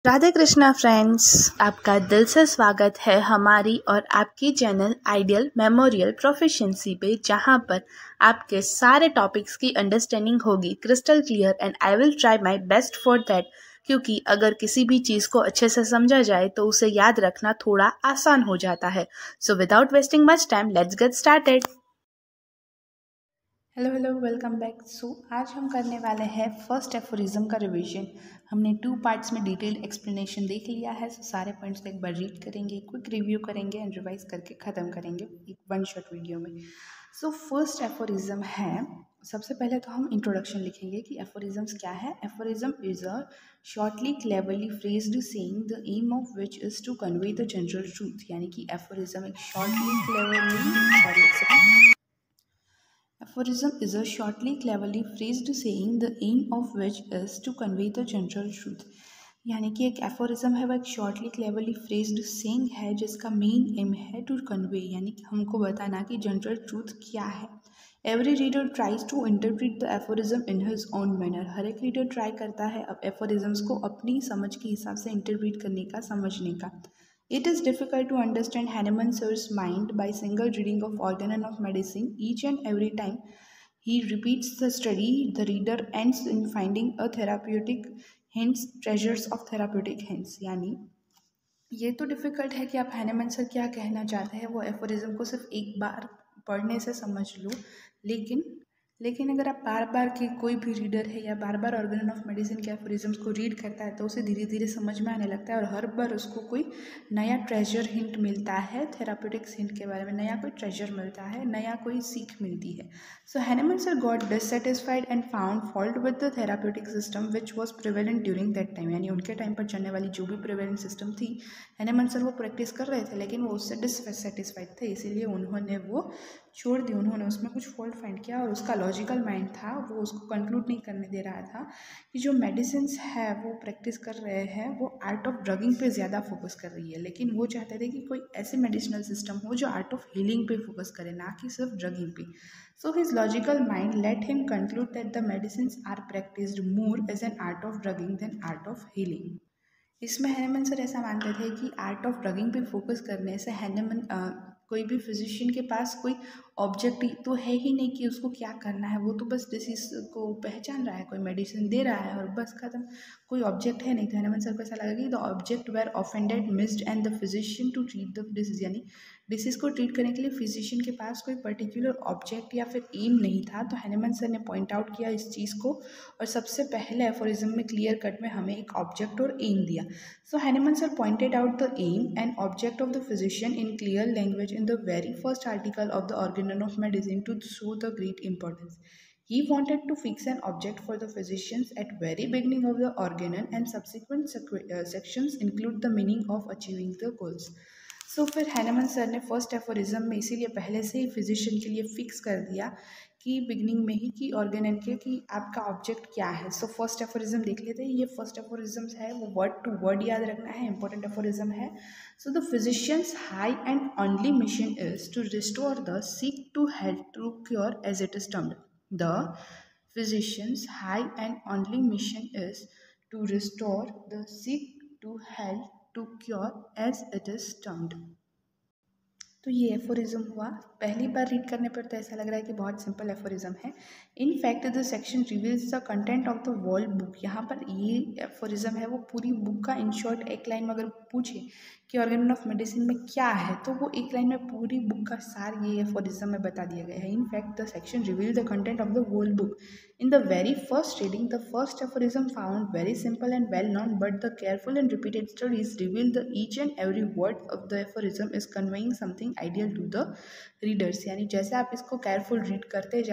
Radhe Krishna friends, आपका दिल से स्वागत है हमारी और आपकी चैनल आइडियल मेमोरियल प्रोफिशिएंसी पे, जहां पर आपके सारे टॉपिक्स की अंडरस्टैंडिंग होगी crystal clear and I will try my best for that. क्योंकि अगर किसी भी चीज़ को अच्छे से समझा जाए तो उसे याद रखना थोड़ा आसान हो जाता है। So without wasting much time, let's get started. Hello welcome back. आज हम करने वाले हैं फर्स्ट एफोरिज्म का रिवीजन। हमने 2 पार्ट्स में डिटेल्ड एक्सप्लेनेशन देख लिया है। सारे पॉइंट्स को एक बार रीड करेंगे, क्विक रिव्यू करेंगे एंड रिवाइज करके ख़त्म करेंगे एक वन शॉट वीडियो में। फर्स्ट एफोरिज्म है, सबसे पहले तो हम इंट्रोडक्शन लिखेंगे कि एफोरिज्म्स क्या है। Aphorism is a shortly cleverly phrased saying the aim of which is to convey the general truth. यानी कि एफोरिज्म एक shortly cleverly Aphorism is a shortly, cleverly phrased saying the aim of which is to convey the general truth। यानी कि एक aphorism है, वह एक shortly cleverly phrased saying है जिसका मेन एम है टू कन्वे, यानी कि हमको बताना कि जनरल ट्रूथ क्या है। Every reader tries to interpret the aphorism in his own manner. हर एक रीडर ट्राई करता है अब एफोरिज्म्स को अपनी समझ के हिसाब से इंटरप्रेट करने का, समझने का। It is difficult to understand Hahnemann Sir's mind by single reading of Organon of Medicine. Each and every time he repeats the study, the reader ends in finding a therapeutic hints, treasures of therapeutic hints। यानी ये तो difficult है कि आप Hahnemann sir क्या कहना चाहते हैं वो एफोरिज्म को सिर्फ एक बार पढ़ने से समझ लो, लेकिन अगर आप बार बार के कोई भी रीडर है या बार बार ऑर्गेनन ऑफ मेडिसिन के एफोरिज्म्स को रीड करता है तो उसे धीरे धीरे समझ में आने लगता है और हर बार उसको कोई नया ट्रेजर हिंट मिलता है, थेराप्यूटिक्स हिंट के बारे में नया कोई ट्रेजर मिलता है, नया कोई सीख मिलती है। So Hahnemann sir got dissatisfied and found fault with the therapeutic system which was prevalent during that time. यानी उनके टाइम पर चलने वाली जो भी प्रिवेलेंट सिस्टम थी, हैनेमन सर वो प्रैक्टिस कर रहे थे लेकिन वो उससे डिससेटिस्फाइड थे, इसीलिए उन्होंने वो छोड़ दी। उन्होंने उसमें कुछ फॉल्ट फाइंड किया और उसका लॉजिकल माइंड था वो उसको कंक्लूड नहीं करने दे रहा था कि जो मेडिसिन्स है वो प्रैक्टिस कर रहे हैं वो आर्ट ऑफ ड्रगिंग पे ज़्यादा फोकस कर रही है, लेकिन वो चाहते थे कि कोई ऐसे मेडिसिनल सिस्टम हो जो आर्ट ऑफ हीलिंग पे फोकस करे, ना कि सिर्फ ड्रगिंग पे। So his logical mind let him conclude that the medicines are practised more as an art of drugging than art of healing. इसमें हैनेमन सर ऐसा मानते थे कि आर्ट ऑफ ड्रगिंग पे फोकस करने से कोई भी फिजिशियन के पास कोई ऑब्जेक्ट तो है ही नहीं कि उसको क्या करना है, वो तो बस डिसीज को पहचान रहा है, कोई मेडिसिन दे रहा है और बस खत्म, कोई ऑब्जेक्ट है नहीं। तो हैनेमन सर को ऐसा लगा कि the object were offended missed and the physician to treat the disease. यानी डिसीज को ट्रीट करने के लिए फिजिशियन के पास कोई पर्टिकुलर ऑब्जेक्ट या फिर एम नहीं था। तो हैनेमन सर ने पॉइंट आउट किया इस चीज़ को और सबसे पहले एफोरिज्म में क्लियर कट में हमें एक ऑब्जेक्ट और एम दिया। So Hahnemann sir pointed out the aim and object of the physician in clear language in the very first article of the Organon of Medicine to show the great importance. He wanted to fix an object for the physicians at very beginning of the Organon and subsequent sections include the meaning of achieving the goals. फिर Hahnemann sir ने first aphorism में इसीलिए पहले से ही physician के लिए fix कर दिया कि बिगनिंग में ही कि ऑर्गेनन के कि आपका ऑब्जेक्ट क्या है। फर्स्ट एफोरिज्म देख लेते हैं। ये फर्स्ट एफोरिज्म है वो वर्ड टू वर्ड याद रखना है, इंपॉर्टेंट एफोरिज्म है। The physician's high and only mission is to restore the sick to health to cure as it is termed. The physician's high and only mission is to restore the sick to health to cure as it is termed. तो ये aphorism हुआ। पहली बार read करने पर तो ऐसा लग रहा है कि बहुत सिंपल एफोरिज्म है। In fact the section reveals the content of the world book. यहाँ पर ये एफोरिज्म है वो पूरी बुक का इन शॉर्ट एक लाइन में अगर पूछे कि ऑर्गेनन ऑफ मेडिसिन में क्या है तो वो एक लाइन में पूरी बुक का सार ये एफोरिज्म में बता दिया गया है। In fact the section reveal the content of the world book. In the very first reading, the first aphorism found very simple and well known, but the careful and repeated studies reveal that each and every word of the aphorism is conveying something ideal to the readers। यानी जैसे आप इसको carefully read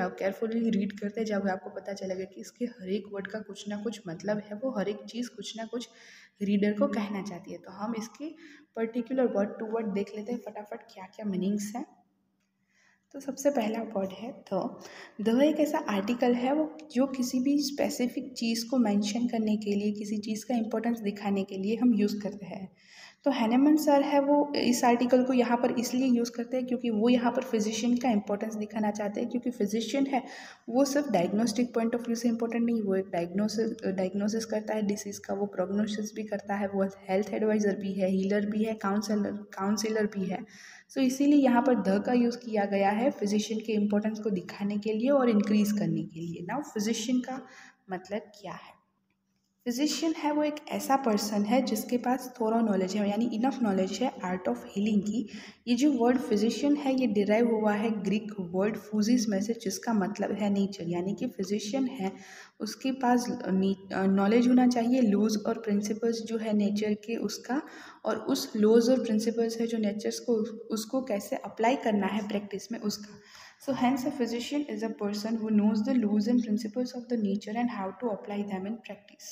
करते जाओगे आपको पता चलेगा कि इसके हर एक वर्ड का कुछ ना कुछ मतलब है, वो हर एक चीज़ कुछ ना कुछ रीडर को कहना चाहती है। तो हम इसके पर्टिकुलर वर्ड टू वर्ड देख लेते हैं फटाफट क्या क्या मीनिंग्स हैं। तो सबसे पहला वर्ड है द एक ऐसा आर्टिकल है वो जो किसी भी स्पेसिफिक चीज़ को मेंशन करने के लिए, किसी चीज़ का इंपॉर्टेंस दिखाने के लिए हम यूज़ करते हैं। तो हैनेमन सर है वो इस आर्टिकल को यहाँ पर इसलिए यूज़ करते हैं क्योंकि वो यहाँ पर फिजिशियन का इंपॉर्टेंस दिखाना चाहते हैं, क्योंकि फिजिशियन है वो सिर्फ डायग्नोस्टिक पॉइंट ऑफ व्यू से इंपॉर्टेंट नहीं, वो एक डायग्नोसिस करता है डिसीज़ का, वो प्रोग्नोसिस भी करता है, वो हेल्थ एडवाइज़र भी है, हीलर भी है, काउंसलर भी है। सो इसीलिए यहाँ पर द का यूज़ किया गया है फिजिशियन के इंपॉर्टेंस को दिखाने के लिए और इंक्रीज़ करने के लिए। नाउ फिजिशियन का मतलब क्या है? फिजिशियन है वो एक ऐसा पर्सन है जिसके पास थोड़ा नॉलेज है, यानी इनफ नॉलेज है आर्ट ऑफ हीलिंग की। ये जो वर्ड फिजिशियन है ये डिराइव हुआ है ग्रीक वर्ड फूजिस में से, जिसका मतलब है नेचर, यानी कि फिजिशियन है उसके पास नॉलेज होना चाहिए लॉज और प्रिंसिपल्स जो है नेचर के उसका, और उस लॉज और प्रिंसिपल्स है जो नेचर्स को उसको कैसे अप्लाई करना है प्रैक्टिस में उसका। So hence a physician is a person who knows the laws and principles of the nature and how to apply them in practice.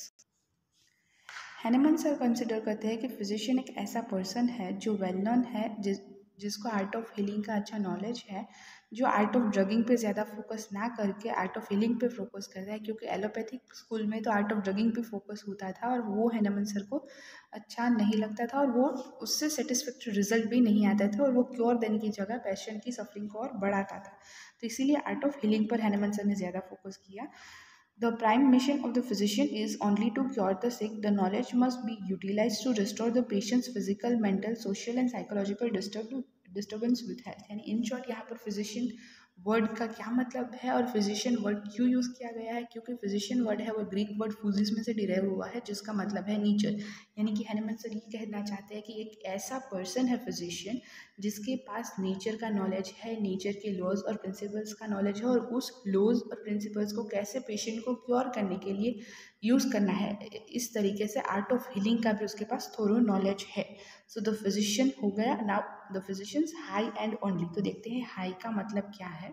Hahnemann sir consider करते हैं कि फिजिशियन एक ऐसा पर्सन है जो वेल नोन है, जिसको आर्ट ऑफ हीलिंग का अच्छा नॉलेज है, जो आर्ट ऑफ ड्रगिंग पे ज़्यादा फोकस ना करके आर्ट ऑफ हीलिंग पे फोकस करता है, क्योंकि एलोपैथिक स्कूल में तो आर्ट ऑफ ड्रगिंग पे फोकस होता था और वो हैनेमन सर को अच्छा नहीं लगता था और वो उससे सेटिस्फैक्ट्री रिजल्ट भी नहीं आता था और वो क्योर देने की जगह पेशेंट की सफरिंग को और बढ़ाता था। तो इसीलिए आर्ट ऑफ हीलिंग पर हैनेमन सर ने ज़्यादा फोकस किया। The prime mission of the physician is only to cure the sick. The knowledge must be utilized to restore the patient's physical, mental, social and psychological disturbance with health. यानी in short यहाँ पर physician word का क्या मतलब है और physician word क्यों use किया गया है, क्योंकि फिजिशियन वर्ड है वो ग्रीक वर्ड फूजिस में से डिराइव हुआ है जिसका मतलब है नेचर। यानी कि हैनेमन सर ये कहना चाहते हैं कि एक ऐसा पर्सन है फिजिशियन जिसके पास नेचर का नॉलेज है, नेचर के लॉज और प्रिंसिपल्स का नॉलेज है और उस लॉज और प्रिंसिपल्स को कैसे पेशेंट को क्योर करने के लिए यूज़ करना है, इस तरीके से आर्ट ऑफ हीलिंग का भी उसके पास थोड़ा नॉलेज है। सो द फिजिशियन हो गया। Now the physician's high and only. तो देखते हैं हाई का मतलब क्या है।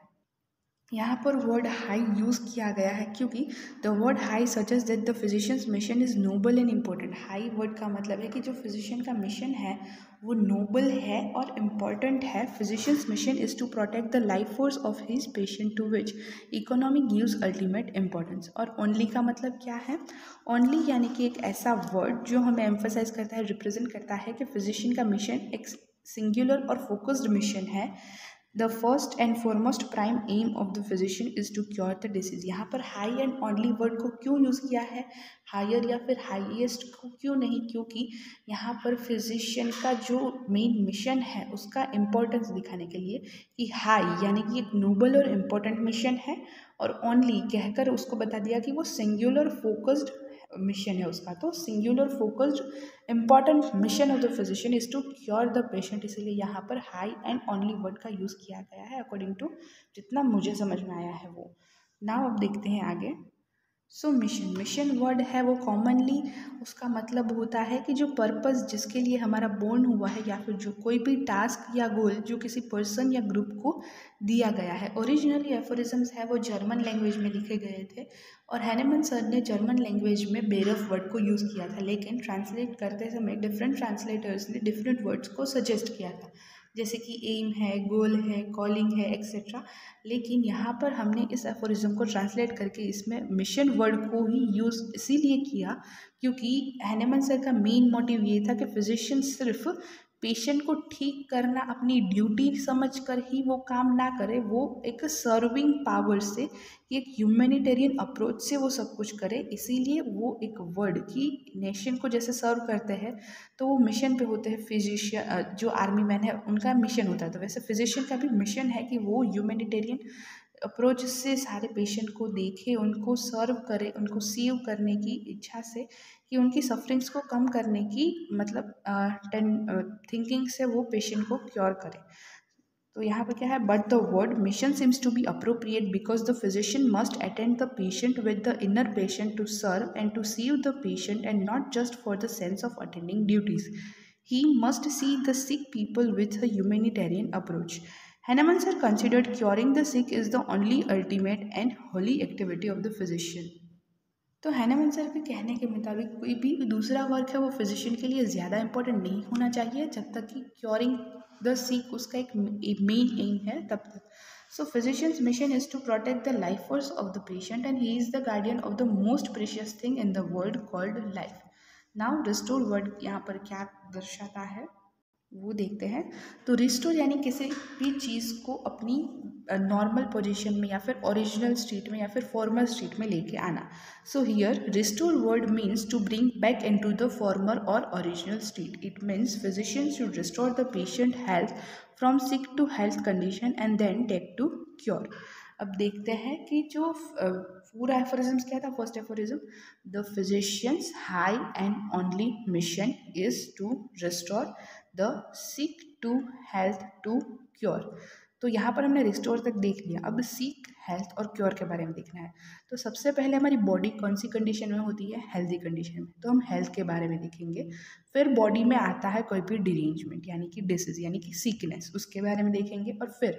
यहाँ पर वर्ड हाई यूज़ किया गया है क्योंकि the word high suggest that the physician's mission is noble and important. High word का मतलब है कि जो फिजिशियन का मिशन है वो नोबल है और इम्पॉर्टेंट है। Physician's mission is to protect the life force of his patient to which economy gives ultimate importance. और ओनली का मतलब क्या है? ओनली यानी कि एक ऐसा वर्ड जो हमें एम्फोसाइज करता है, रिप्रेजेंट करता है कि फिजिशियन का मिशन एक सिंगुलर और फोकस्ड मिशन है। The first and foremost prime aim of the physician is to cure the disease. यहाँ पर हाई एंड ओनली वर्ड को क्यों यूज़ किया है, हायर या फिर हाईएस्ट को क्यों नहीं? क्योंकि यहाँ पर फिजिशियन का जो मेन मिशन है उसका इम्पोर्टेंस दिखाने के लिए कि हाई यानी कि एक नोबल और इम्पोर्टेंट मिशन है, और ओनली कहकर उसको बता दिया कि वो सिंगुलर फोकस्ड मिशन है उसका। तो singular focused important mission of the physician is to cure the patient, इसीलिए यहाँ पर हाई एंड ओनली वर्ड का यूज़ किया गया है अकॉर्डिंग टू जितना मुझे समझ में आया है वो। नाउ अब देखते हैं आगे। सो मिशन वर्ड है वो कॉमनली उसका मतलब होता है कि जो पर्पस जिसके लिए हमारा बोर्न हुआ है या फिर जो कोई भी टास्क या गोल जो किसी पर्सन या ग्रुप को दिया गया है। ओरिजिनली एफोरिज्म्स है वो जर्मन लैंग्वेज में लिखे गए थे और हैनेमन सर ने जर्मन लैंग्वेज में बेरफ वर्ड को यूज़ किया था, लेकिन ट्रांसलेट करते समय डिफरेंट ट्रांसलेटर्स ने डिफरेंट वर्ड्स को सजेस्ट किया था, जैसे कि एम है, गोल है, कॉलिंग है, एक्सेट्रा। लेकिन यहाँ पर हमने इस एफोरिज्म को ट्रांसलेट करके इसमें मिशन वर्ड को ही यूज़ इसीलिए किया क्योंकि हैनेमन सर का मेन मोटिव ये था कि फिजिशियन सिर्फ पेशेंट को ठीक करना अपनी ड्यूटी समझकर ही वो काम ना करे, वो एक सर्विंग पावर से, एक ह्यूमैनिटेरियन अप्रोच से वो सब कुछ करे। इसीलिए वो एक वर्ड की नेशन को जैसे सर्व करते हैं तो वो मिशन पे होते हैं। फिजिशियन जो आर्मी मैन है उनका मिशन होता है, तो वैसे फिजिशियन का भी मिशन है कि वो ह्यूमैनिटेरियन अप्रोच से सारे पेशेंट को देखे, उनको सर्व करे, उनको सेव करने की इच्छा से, कि उनकी सफरिंग्स को कम करने की मतलब थिंकिंग से वो पेशेंट को क्योर करे। तो यहाँ पर क्या है, but the word mission seems to be appropriate because the physician must attend the patient with the inner patient to serve and to save the patient and not just for the sense of attending duties. He must see the sick people with a humanitarian approach. Hahnemann sir considered curing the sick is the only ultimate and holy activity of the physician. तो Hahnemann sir के कहने के मुताबिक कोई भी दूसरा work है वो फिजिशियन के लिए ज़्यादा इंपॉर्टेंट नहीं होना चाहिए जब तक कि क्योरिंग द सिक उसका एक मेन एम है तब तक. So physician's mission is to protect the life force of the patient and he is the guardian of the most precious thing in the world called life. Now restore word यहाँ पर क्या दर्शाता है वो देखते हैं। तो रिस्टोर यानी किसी भी चीज़ को अपनी नॉर्मल पोजीशन में या फिर ओरिजिनल स्टेट में या फिर फॉर्मर स्टेट में लेके आना। So here restore word means to bring back into the former और original state. It means physician should restore the patient health from sick to health condition and then take to cure. अब देखते हैं कि जो पूरा aphorism क्या था। First aphorism, the physician's high and only mission is to restore the sick to health to cure. तो यहाँ पर हमने रिस्टोर तक देख लिया, अब सीक, हेल्थ और क्योर के बारे में देखना है। तो सबसे पहले हमारी बॉडी कौन सी कंडीशन में होती है, हेल्दी कंडीशन में, तो हम हेल्थ के बारे में देखेंगे। फिर बॉडी में आता है कोई भी डिरेंजमेंट यानी कि डिसीज यानी कि सिकनेस, उसके बारे में देखेंगे। और फिर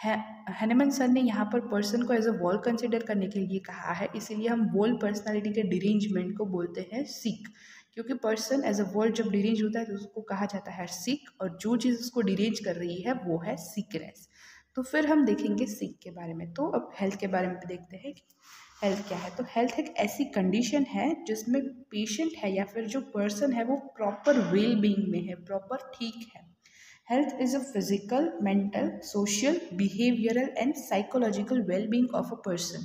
हैनेमन सर ने यहाँ पर पर्सन को एज अ वॉल कंसिडर करने के लिए कहा है, इसीलिए हम वॉल पर्सनालिटी के डिरेंजमेंट को बोलते हैं सिक, क्योंकि पर्सन एज अ वर्ड जब डिरेंज होता है तो उसको कहा जाता है सिक, और जो चीज़ उसको डिरेंज कर रही है वो है सिकनेस। तो फिर हम देखेंगे सिक के बारे में। तो अब हेल्थ के बारे में देखते हैं कि हेल्थ क्या है। तो हेल्थ एक ऐसी कंडीशन है जिसमें पेशेंट है या फिर जो पर्सन है वो प्रॉपर वेल बीइंग में है, प्रॉपर ठीक है। Health is a physical, mental, social, behavioural and psychological well being of a person.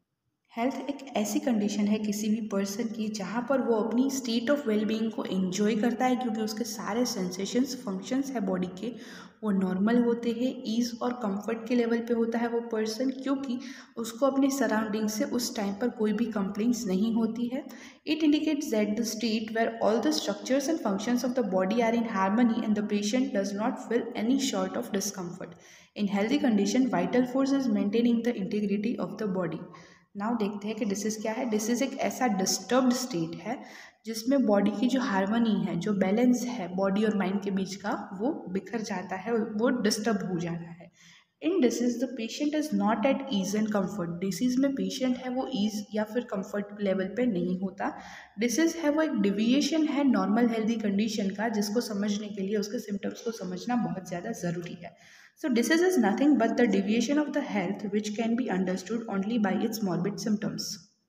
Health एक ऐसी कंडीशन है किसी भी पर्सन की जहाँ पर वो अपनी स्टेट ऑफ वेलबींग को एंजॉय करता है, क्योंकि उसके सारे सेंसेशंस, फंक्शंस है बॉडी के वो नॉर्मल होते हैं, ईज़ और कंफर्ट के लेवल पे होता है वो पर्सन, क्योंकि उसको अपनी सराउंडिंग से उस टाइम पर कोई भी कंप्लेंट्स नहीं होती है। It indicates that the state where all the structures and functions of the body are in harmony and the patient does not feel any short of discomfort. In healthy condition vital force is maintaining the integrity of the body. Now देखते हैं कि disease क्या है। Disease एक ऐसा disturbed state है जिसमें body की जो हार्मनी है, जो बैलेंस है बॉडी और माइंड के बीच का, वो बिखर जाता है, वो डिस्टर्ब हो जाता है। In disease the patient is not at ease and comfort. Disease में पेशेंट है वो ईज या फिर कंफर्ट लेवल पे नहीं होता। डिसीज है वो एक डिविएशन है नॉर्मल हेल्दी कंडीशन का, जिसको समझने के लिए उसके सिम्टम्स को समझना बहुत ज़्यादा ज़रूरी है। So disease is nothing but the deviation of the health which can be understood only by its morbid symptoms.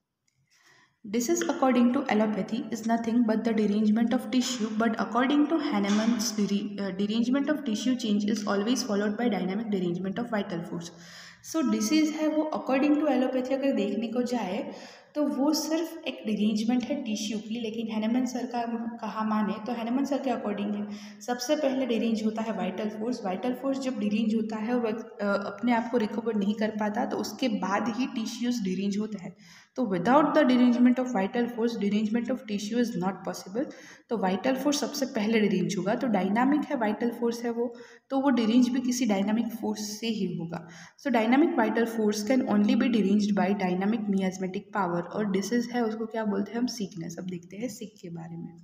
Disease according to allopathy is nothing but the derangement of tissue, but according to Hahnemann's derangement of tissue change is always followed by dynamic derangement of vital force. So disease है वो according to allopathy अगर देखने को जाए तो वो सिर्फ एक डिरेंजमेंट है टिश्यू की, लेकिन हैनेमन सर का कहा माने तो हैनेमन सर के अकॉर्डिंग सबसे पहले डिरेंज होता है वाइटल फोर्स। वाइटल फोर्स जब डिरेंज होता है वो अपने आप को रिकवर नहीं कर पाता, तो उसके बाद ही टिश्यूज डिरेंज होता है। तो without the derangement of vital force derangement of tissue is not possible. तो वाइटल फोर्स सबसे पहले डिरेंज होगा, तो डायनामिक है वाइटल फोर्स है वो, तो वो डिरेंज भी किसी डायनामिक फोर्स से ही होगा। So dynamic vital force can only be deranged by dynamic miasmatic power, और डिसीज है उसको क्या बोलते हैं हम, सिकनेस। अब देखते हैं सिक के बारे में।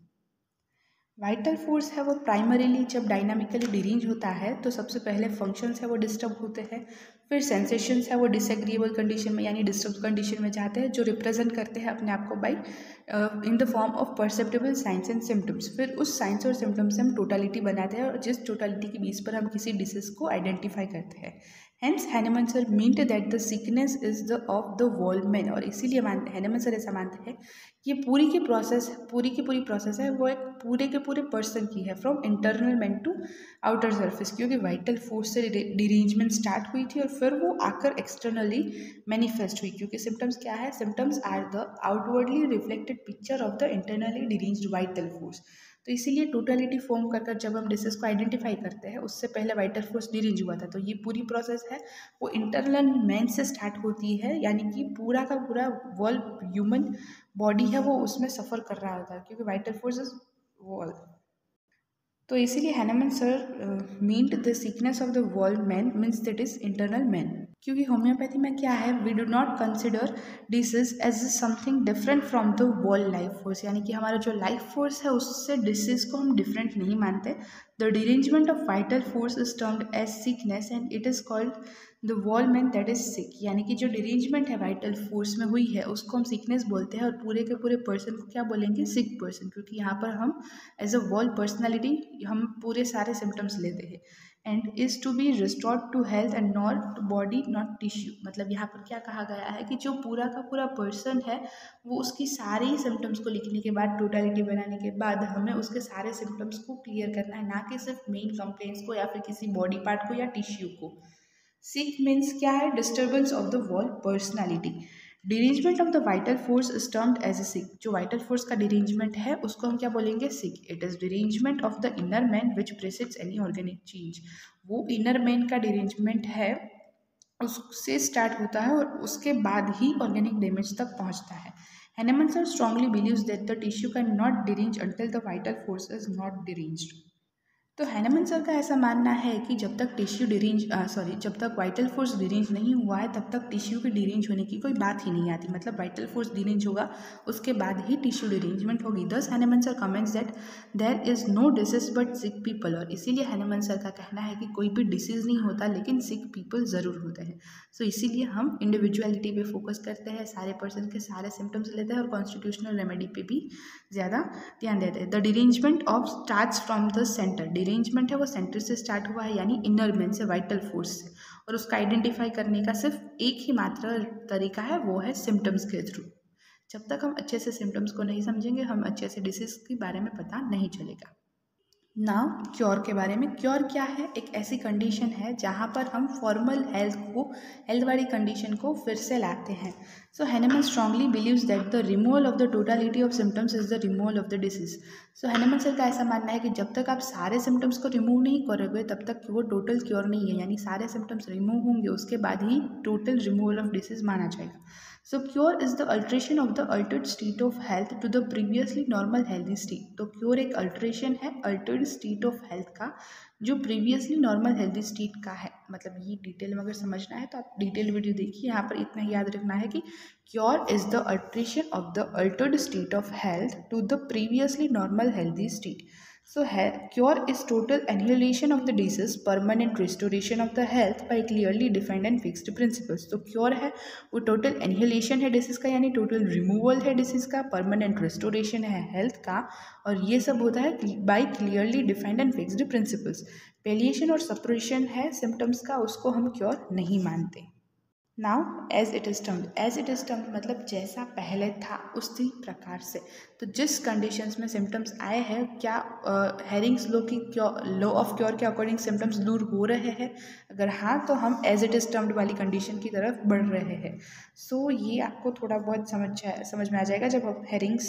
वाइटल फोर्स है वो प्राइमरीली जब डायनामिकली डिरेंज होता है तो सबसे पहले फंक्शंस है वो डिस्टर्ब होते हैं, फिर सेंसेशंस है वो डिसएग्रीएबल कंडीशन में यानी डिस्टर्ब कंडीशन में जाते हैं, जो रिप्रेजेंट करते हैं अपने आप को by in the form of perceptible science and symptoms. फिर उस साइंस और सिम्टम्स से हम टोटलिटी बनाते हैं, और जिस टोटलिटी के बेस पर हम किसी डिसीज को आइडेंटिफाई करते हैं। Hence Hahnemann sir meant that the sickness is the of the whole man, और इसीलिए हैनेमन सर ऐसा मानते हैं कि पूरी की पूरी प्रोसेस है वो एक पूरे के पूरे पर्सन की है, from internal man to outer surface, क्योंकि वाइटल फोर्स से डिरेंजमेंट स्टार्ट हुई थी और फिर वो आकर एक्सटर्नली मैनिफेस्ट हुई। क्योंकि सिम्टम्स क्या है, symptoms are the outwardly reflected picture of the internally deranged vital force. तो इसीलिए टोटलिटी फॉर्म कर जब हम डिसीज को आइडेंटिफाई करते हैं, उससे पहले वाइटल फोर्स डिरेंज हुआ था। तो ये पूरी प्रोसेस है वो इंटरनल मैन से स्टार्ट होती है, यानी कि पूरा का पूरा वर्ल्ड ह्यूमन बॉडी है वो उसमें सफ़र कर रहा होता है, क्योंकि वाइटल फोर्स इज वॉल। तो इसीलिए Hahnemann sir meant the sickness of the whole man means that is internal man. क्योंकि होम्योपैथी में क्या है, we do not consider disease as something different from the whole life force, यानी कि हमारा जो लाइफ फोर्स है उससे डिसीज को हम डिफरेंट नहीं मानते। The derangement of vital force is termed as sickness and it is called the whole man that is sick, यानी कि जो डिरेंजमेंट है वाइटल फोर्स में हुई है उसको हम सिकनेस बोलते हैं, और पूरे के पूरे पर्सन को क्या बोलेंगे, सिक पर्सन, क्योंकि यहाँ पर हम एज अ वॉल पर्सनैलिटी हम पूरे सारे सिम्टम्स लेते हैं। And is to be restored to health and not body not tissue. मतलब यहाँ पर क्या कहा गया है कि जो पूरा का पूरा पर्सन है वो उसकी सारी सिम्टम्स को लिखने के बाद, टोटलिटी बनाने के बाद हमें उसके सारे सिम्टम्स को क्लियर करना है, ना कि सिर्फ मेन कंप्लेंट्स को या फिर किसी बॉडी पार्ट को या टिश्यू को। सिक मीन्स क्या है? Disturbance of the world personality. Derangement of the vital force is termed as a sick. जो वाइटल फोर्स का डिरेंजमेंट है उसको हम क्या बोलेंगे? Sick. It is derangement of the inner man which precedes any organic change. वो inner man का derangement है, उससे स्टार्ट होता है और उसके बाद ही ऑर्गेनिक डैमेज तक पहुंचता है। Hahnemann sir strongly believes that the tissue cannot derange until the vital force is not deranged. तो हैनेमन सर का ऐसा मानना है कि जब तक टिश्यू जब तक वाइटल फोर्स डिरेंज नहीं हुआ है तब तक टिश्यू के डिरेंज होने की कोई बात ही नहीं आती। मतलब वाइटल फोर्स डिरेंज होगा उसके बाद ही टिश्यू डिरेंजमेंट होगी। Thus Hahnemann sir comments that there is no disease but sick people. और इसीलिए हैनेमन सर का कहना है कि कोई भी डिसीज नहीं होता लेकिन सिक पीपल ज़रूर होते हैं। सो इसीलिए हम इंडिविजुअलिटी पे फोकस करते हैं, सारे पर्सन के सारे सिम्टम्स लेते हैं और कॉन्स्टिट्यूशनल रेमेडी पे भी ज़्यादा ध्यान देते हैं। The derangement of starts from the centre. Derangement है वो सेंटर से स्टार्ट हुआ है, यानी इनर मैन से, वाइटल फोर्स से। और उसका आइडेंटिफाई करने का सिर्फ एक ही मात्र तरीका है, वो है सिम्टम्स के थ्रू। जब तक हम अच्छे से सिम्टम्स को नहीं समझेंगे हम अच्छे से डिसीज़ के बारे में पता नहीं चलेगा। नाउ क्योर के बारे में। क्योर क्या है? एक ऐसी कंडीशन है जहाँ पर हम फॉर्मल हेल्थ वाली कंडीशन को फिर से लाते हैं। So Hahnemann strongly believes that the removal of the totality of symptoms is the removal of the disease. So Hahnemann sir का ऐसा मानना है कि जब तक आप सारे सिम्टम्स को रिमूव नहीं करोगे तब तक वो टोटल क्योर नहीं है, यानी सारे सिम्टम्स रिमूव होंगे उसके बाद ही टोटल रिमूवल ऑफ डिसीज माना जाएगा। So cure is the alteration of the altered state of health to the previously normal healthy state. तो cure एक alteration है altered state of health का, जो previously normal healthy state का है। मतलब ये डिटेल में अगर समझना है तो आप डिटेल वीडियो देखिए। यहाँ पर इतना ही याद रखना है कि cure is the alteration of the altered state of health to the previously normal healthy state. So cure is total annihilation of the disease, permanent restoration of the health by clearly defined and fixed principles. तो cure है वो total annihilation है disease का, यानी total removal है disease का, permanent restoration है health का, और ये सब होता है by clearly defined and fixed principles. Palliation और सप्रेशन है सिम्टम्स का, उसको हम क्योर नहीं मानते। Now as it is termed मतलब जैसा पहले था उसी प्रकार से। तो जिस कंडीशंस में सिम्टम्स आए हैं, क्या हेरिंग्स लॉ ऑफ क्योर के अकॉर्डिंग सिम्टम्स दूर हो रहे हैं? अगर हाँ तो हम एज इट इज़ टर्म्ड वाली कंडीशन की तरफ बढ़ रहे हैं। सो ये आपको थोड़ा बहुत समझ में आ जाएगा जब आप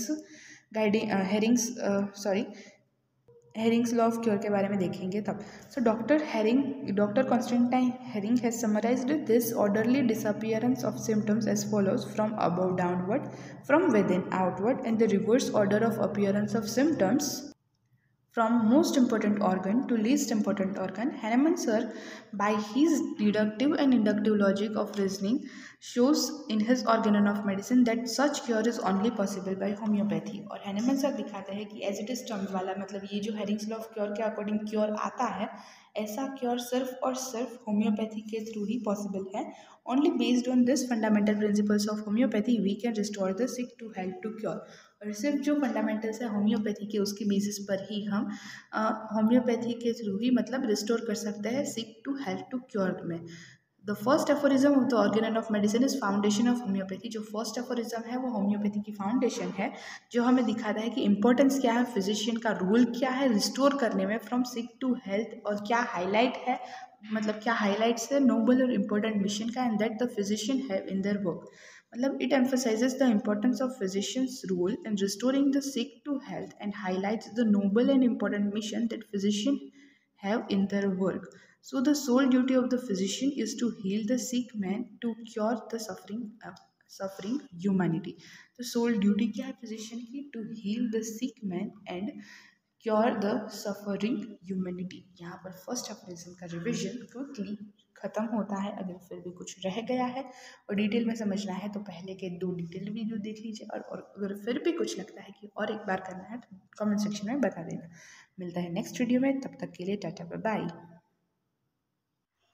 हेरिंग्स लॉ ऑफ क्योर के बारे में देखेंगे तब। So doctor Constantine Hering has summarised this orderly disappearance of symptoms as follows from above downward, from within outward, and the reverse order of appearance of symptoms from most important organ to least important organ. Hahnemann sir, by his deductive and inductive logic of reasoning, shows in his Organon of Medicine that such cure is only possible by homeopathy. और Hahnemann sir दिखाते हैं कि as it is termed वाला, मतलब ये जो Hering's law of cure के according cure आता है, ऐसा क्योर सिर्फ और सिर्फ होम्योपैथी के थ्रू ही पॉसिबल है। Only based on this fundamental principles of homeopathy we can restore the sick to health to cure. और सिर्फ जो फंडामेंटल्स है होम्योपैथी के, उसके बेसिस पर ही हम होम्योपैथी के थ्रू ही मतलब रिस्टोर कर सकते हैं sick to health to cure में। The first aphorism of the Organon of medicine is foundation of homeopathy. जो फर्स्ट एफोरिज्म है वो होम्योपैथी की फाउंडेशन है, जो हमें दिखाता है कि इंपॉर्टेंस क्या है, फिजिशियन का रोल क्या है रिस्टोर करने में फ्रॉम सिक टू हेल्थ, और क्या हाईलाइट है, मतलब क्या हाईलाइट्स है नोबल और इम्पोर्टेंट मिशन का, and that the physician have in their work. मतलब it emphasizes the importance of physician's role in restoring the sick to health and highlights the noble and important mission that physicians have in their work. So the sole duty of the physician is to heal the sick man to cure the suffering humanity. तो sole duty क्या है physician की? To heal the sick man and cure the suffering humanity. यहाँ पर first aphorism का revision quickly खत्म होता है। अगर फिर भी कुछ रह गया है और डिटेल में समझना है तो पहले के 2 डिटेल वीडियो देख लीजिए, और अगर फिर भी कुछ लगता है कि और एक बार करना है तो कमेंट सेक्शन में बता देना। मिलता है नेक्स्ट वीडियो में, तब तक के लिए tata bye bye.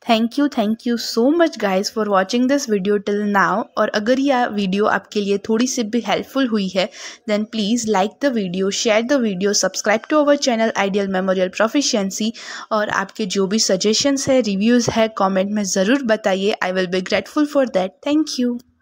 Thank you so much guys for watching this video till now. और अगर यह वीडियो आपके लिए थोड़ी सी भी हेल्पफुल हुई है then please like the video, share the video, subscribe to our channel ideal memorial proficiency. और आपके जो भी सजेशंस है, रिव्यूज़ है, कमेंट में ज़रूर बताइए। I will be grateful for that. Thank you.